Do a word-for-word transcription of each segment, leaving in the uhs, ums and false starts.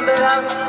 solteras.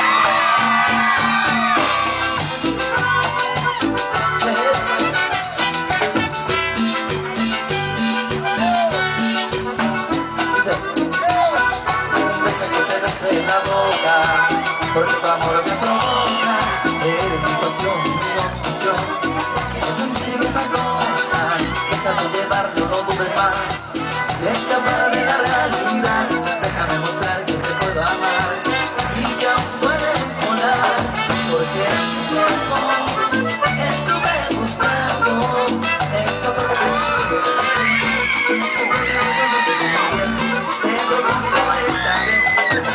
Deja que te bese la boca, porque tu amor me provoca. Eres mi pasión, mi obsesión. Quiero sentir una cosa, déjame llevarlo, no dudes más. Y escapar de la realidad, déjame mostrar que te puedo amar y que aún puedes volar. Porque hace tiempo estuve buscando esa propuesta. Sé que no conoces muy bien, te propongo esta vez.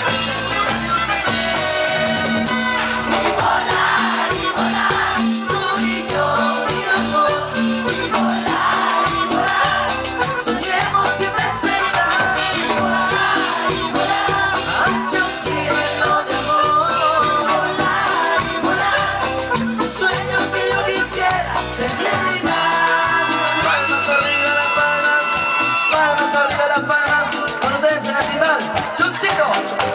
Y volar, y volar, tú y yo, mi amor. Y volar, y volar, soñemos sin despertar. Y volar, y volar, hacia un cielo de amor. Y volar, y volar, un sueño que yo quisiera ser realidad. Palmas arriba las palmas, palmas arriba las palmas. Con ustedes en el final, Juxito.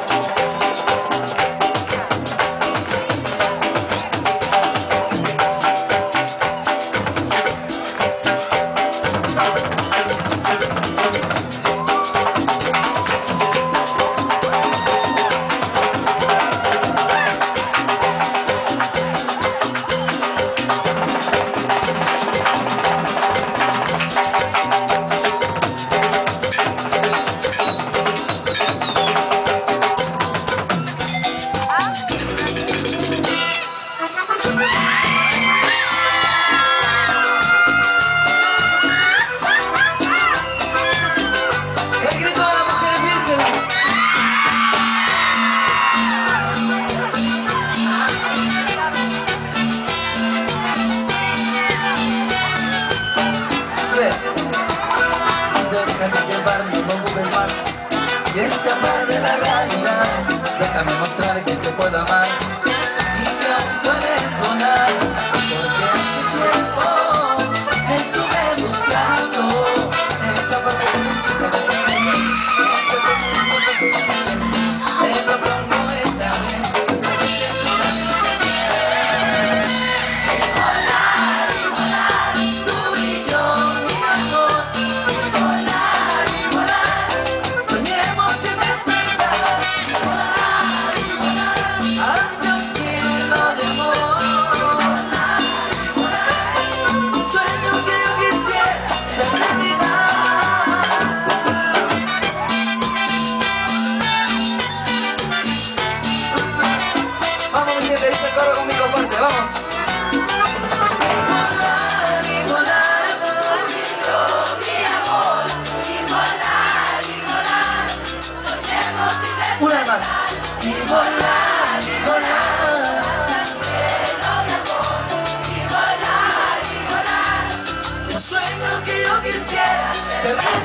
El grito de las mujeres vírgenes. Sí. Déjame llevarme, no dudes más. Y escapar de la realidad. Déjame mostrar que te puedo amar y que aún puedes volar. Porque hace tiempo estuve buscando esa propuesta de pasión. Ese momento que se me te propongo esta vez. Y volar, y volar, tú y yo, mi amor. Y volar, y volar, soñemos sin despertar. Y volar, y volar, hacia un cielo de amor. Y volar, y volar, un sueño que yo quisiera ser realidad. Vamos, mi gente, dice el coro conmigo fuerte, vamos. Y volar, y volar, yo, mi amor. Y volar, y volar, soñemos sin despertar. Una vez más. Y volar, y volar, cielo de amor. Y volar, y volar, un sueño que yo quisiera ser realidad.